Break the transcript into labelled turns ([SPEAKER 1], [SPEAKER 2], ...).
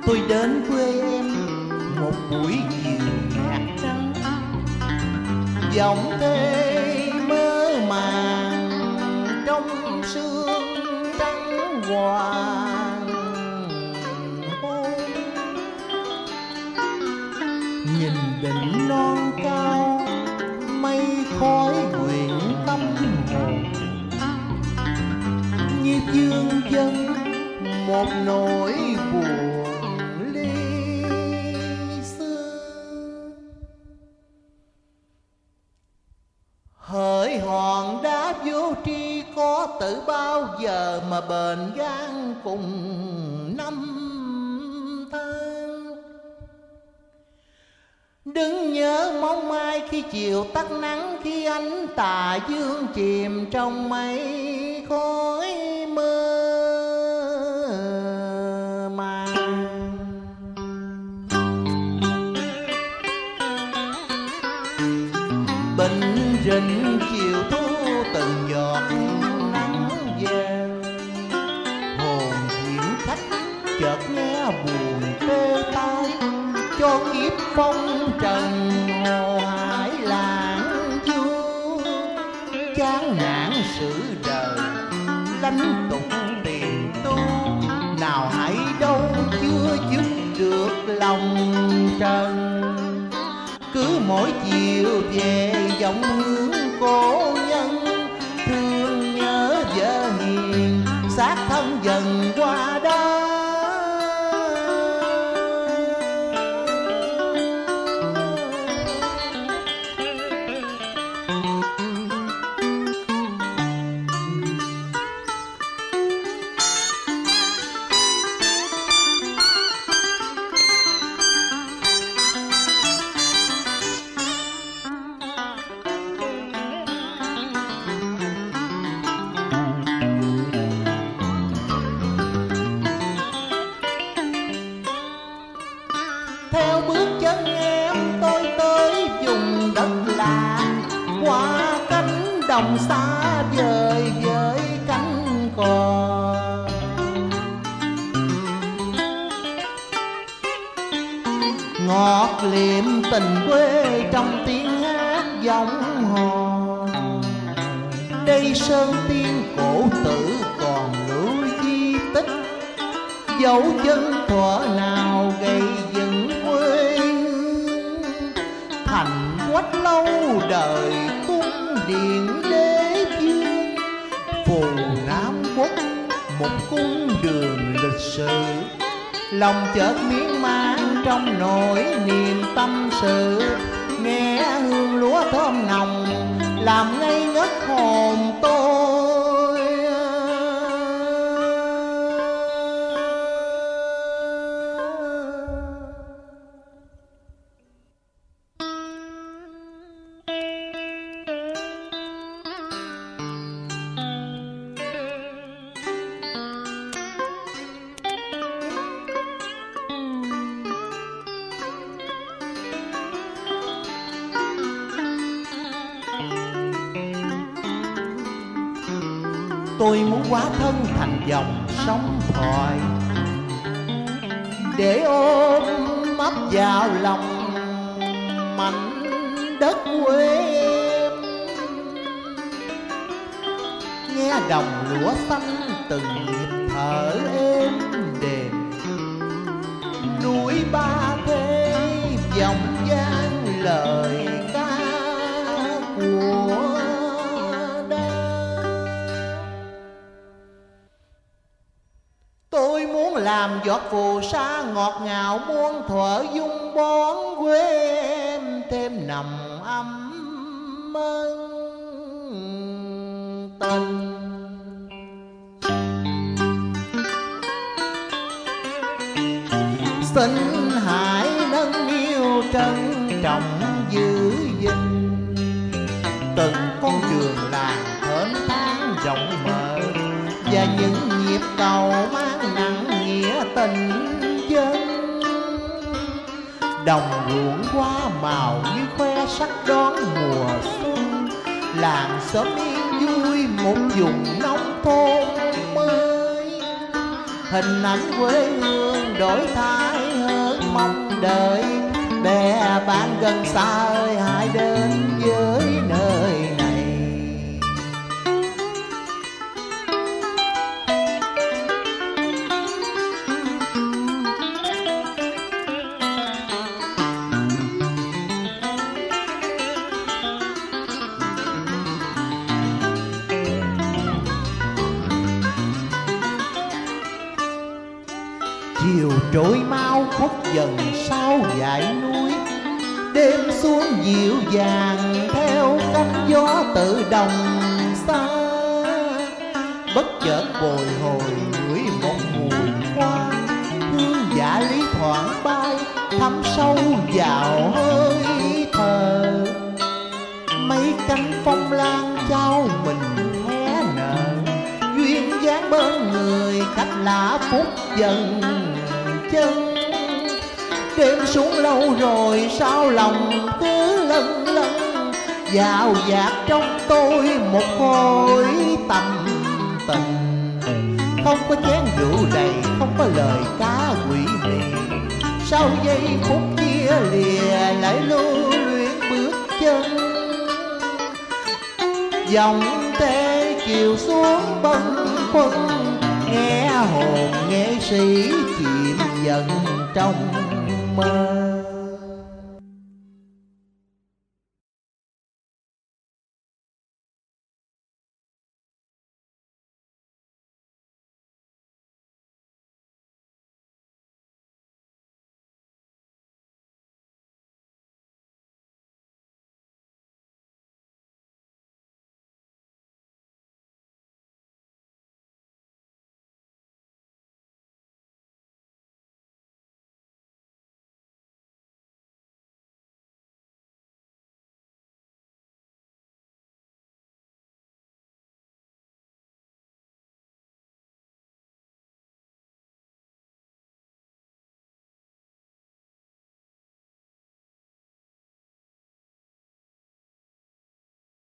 [SPEAKER 1] Tôi đến quê em một buổi chiều nhạt trắng, giọng thê mơ màng trong sương trắng hoàng hôn. Nhìn đỉnh non cao mây khói quyện tâm hồn, như vương vấn một nỗi buồn ly xưa. Hỡi hòn đá vô tri, có tự bao giờ mà bền gan cùng năm tháng. Đừng nhớ mong mai khi chiều tắt nắng, khi ánh tà dương chìm trong mây khói mơ màng. Bình rình chiều thu từng giọt nắng vàng, hồn diễn khách chợt nghe buồn tê tai, cho kiếp phong trần hồ hải lãng du. Chán nản sự đời lánh tục tìm tu, nào hãy đâu chưa giúp được lòng trần. Cứ mỗi chiều về dòng hướng cố nhân, thương nhớ vợ hiền xác thân dần qua đó. Theo bước chân em tôi tới vùng đất lạ, qua cánh đồng xa vời với cánh cò. Ngọt liệm tình quê trong tiếng hát giọng hò. Đây sơn tiên cổ tử còn lưu di tích, dấu chân thuở nào gây dựng quê hương. Thành quách lâu đời cung điện đế vương, phù Nam Quốc một cung đường lịch sử. Lòng chợt miên man trong nỗi niềm tâm sự, nghe hương lúa thơm nồng làm ngây ngất hồn tôi. Tôi muốn hóa thân thành dòng sóng thoại, để ôm ấp vào lòng mảnh đất quê em. Nghe đồng lúa xanh từng nhịp thở êm đềm, núi Ba Thê vọng vang lời ca của tôi. Muốn làm giọt phù sa ngọt ngào muôn thuở, dung bón quê em thêm nồng ấm ân tình. Xin hãy nâng niu trân trọng giữ gìn từng con đường làng thênh thang rộng mở, và những nhịp cầu mang nặng nghĩa tình dân. Đồng ruộng hoa màu như khoe sắc đón mùa xuân, làng xóm yên vui một vùng nông thôn mới. hình ảnh quê hương đổi thay hơn mong đợi. Bè bạn gần xa ơi hãy đến với nơi này. Chiều trôi mau khuất dần sau dải núi, đêm xuống dịu dàng theo cánh gió tự đồng xa. Bất chợt bồi hồi ngửi một mùi hoa, hương dạ lý thoảng bay thấm sâu vào hơi thở. Mấy cánh phong lan trao mình hé nở, duyên dáng bên người cách lạ phút dần chân. Đêm xuống lâu rồi sao lòng cứ lân lân, dạo dạt trong tôi một khối tâm tình. Không có chén rượu đầy, không có lời cá quỷ mị, sau giây phút chia lìa lại lưu luyến bước chân. Dòng tê chiều xuống bâng khuâng, nghe hồn nghệ sĩ chìm dần trong mơ.